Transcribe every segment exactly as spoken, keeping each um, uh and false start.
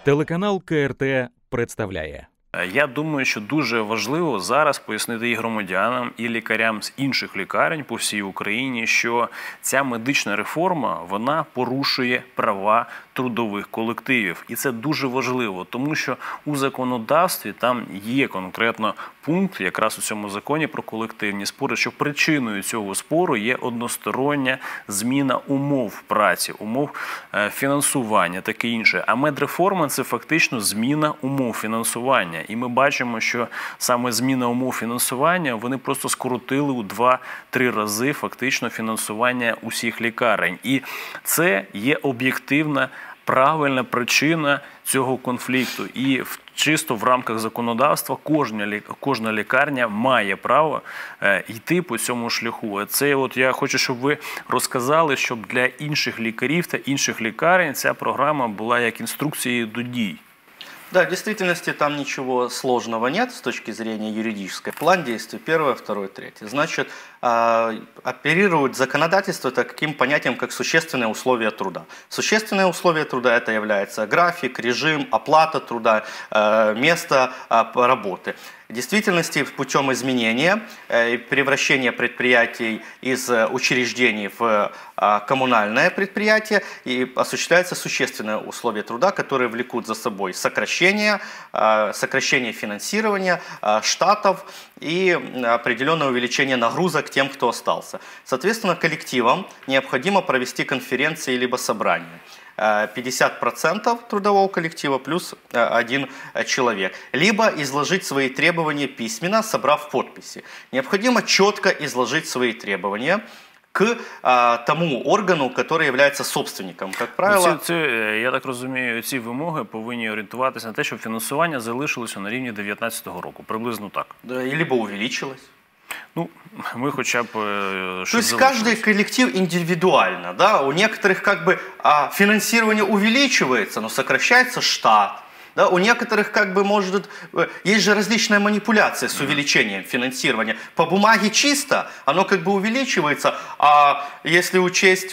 Телеканал Ка Ер Те представляє. Я думаю, що дуже важливо зараз пояснити і громадянам, і лікарям з інших лікарень по всій Україні, що ця медична реформа, вона порушує права трудових колективів. І це дуже важливо, тому що у законодавстві там є конкретно пункт, якраз у цьому законі про колективні спори, що причиною цього спору є одностороння зміна умов праці, умов фінансування, таке інше. А медреформа – це фактично зміна умов фінансування. І ми бачимо, що саме зміна умов фінансування, вони просто скоротили у два-три рази фактично фінансування усіх лікарень. І це є об'єктивна, правильна причина цього конфлікту. І чисто в рамках законодавства кожна, кожна лікарня має право е, йти по цьому шляху. Це от я хочу, щоб ви розказали, щоб для інших лікарів та інших лікарень ця програма була як інструкцією до дій. Да, в действительности там ничего сложного нет с точки зрения юридической. План действий первое, второе, третье. Значит, э, оперирует законодательство таким понятием, как существенные условия труда. Существенные условия труда это является график, режим, оплата труда, э, место э, работы. В действительности путем изменения и превращения предприятий из учреждений в коммунальное предприятие и осуществляются существенные условия труда, которые влекут за собой сокращение, сокращение финансирования, штатов и определенное увеличение нагрузок тем, кто остался. Соответственно, коллективам необходимо провести конференции либо собрания. пятьдесят процентов трудового коллектива плюс один человек. Либо изложить свои требования письменно, собрав подписи. Необходимо четко изложить свои требования к а, тому органу, который является собственником. Как правило... Це, це, я так розумію, ці вимоги повинні орієнтуватися на те, щоб фінансування залишилося на рівні дев'ятнадцятого року. Приблизно так. Да, либо увеличилось. Ну, мы хотя бы... То есть каждый коллектив индивидуально, да, у некоторых как бы а, финансирование увеличивается, но сокращается штат, да, у некоторых как бы может, есть же различная манипуляция с увеличением финансирования. По бумаге чисто, оно как бы увеличивается, а если учесть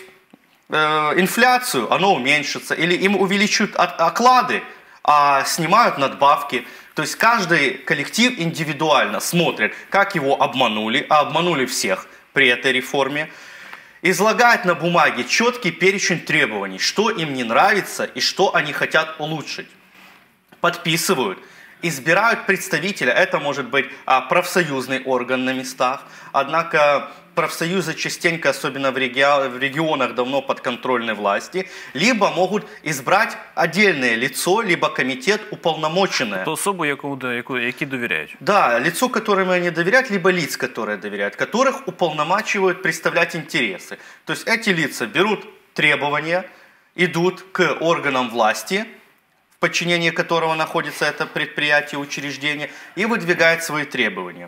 э, инфляцию, оно уменьшится, или им увеличивают оклады, а снимают надбавки. То есть каждый коллектив индивидуально смотрит, как его обманули, а обманули всех при этой реформе, излагает на бумаге четкий перечень требований, что им не нравится и что они хотят улучшить. Подписывают, избирают представителя, это может быть профсоюзный орган на местах, однако профсоюзы частенько, особенно в регионах, давно подконтрольной власти, либо могут избрать отдельное лицо, либо комитет уполномоченное. То особу, які доверяют. Да, лицо, которому они доверяют, либо лиц, которые доверяют, которых уполномачивают представлять интересы. То есть эти лица берут требования, идут к органам власти, в подчинении которого находится это предприятие, учреждение, и выдвигают свои требования.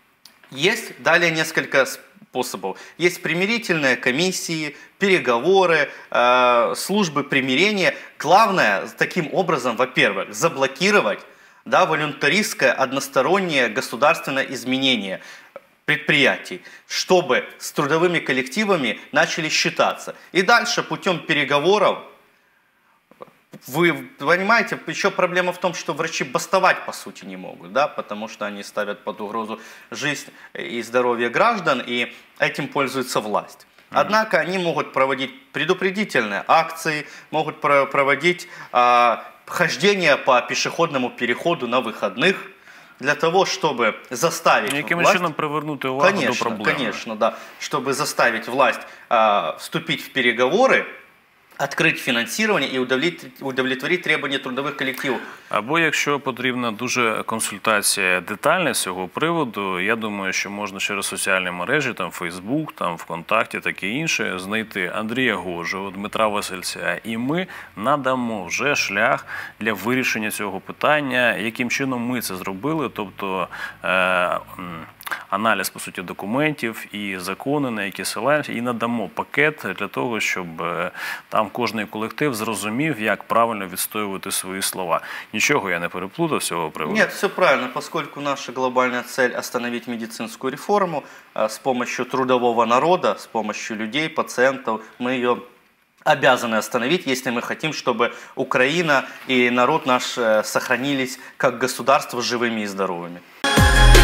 Есть далее несколько способов. Есть примирительные комиссии, переговоры, э, службы примирения. Главное, таким образом, во-первых, заблокировать, да, волюнтаристское одностороннее государственное изменение предприятий, чтобы с трудовыми коллективами начали считаться. И дальше путем переговоров, вы понимаете, еще проблема в том, что врачи бастовать по сути не могут, да, потому что они ставят под угрозу жизнь и здоровье граждан, и этим пользуется власть. Однако они могут проводить предупредительные акции, могут проводить а, хождение по пешеходному переходу на выходных, для того, чтобы заставить Яким власть... чином привернути увагу конечно, до проблеми. Конечно, да. Чтобы заставить власть а, вступить в переговоры, открыть фінансування і удовлетворити требування трудових колективів. Або якщо потрібна дуже консультація детальна з цього приводу, я думаю, що можна через соціальні мережі, там Фейсбук, там ВКонтакті, таке інше, знайти Андрія Гожого, Дмитра Васильця, і ми надамо вже шлях для вирішення цього питання, яким чином ми це зробили, тобто е аналіз, по суті, документів і закони, на які ссилаємося, і надамо пакет для того, щоб там кожний колектив зрозумів, як правильно відстоювати свої слова. Нічого я не переплутав з цього приводу? Нет, все правильно, поскольку наша глобальная цель – остановить медицинскую реформу с помощью трудового народа, с помощью людей, пациентов, мы ее обязаны остановить, если мы хотим, чтобы Украина и народ наш сохранились как государство живыми и здоровыми.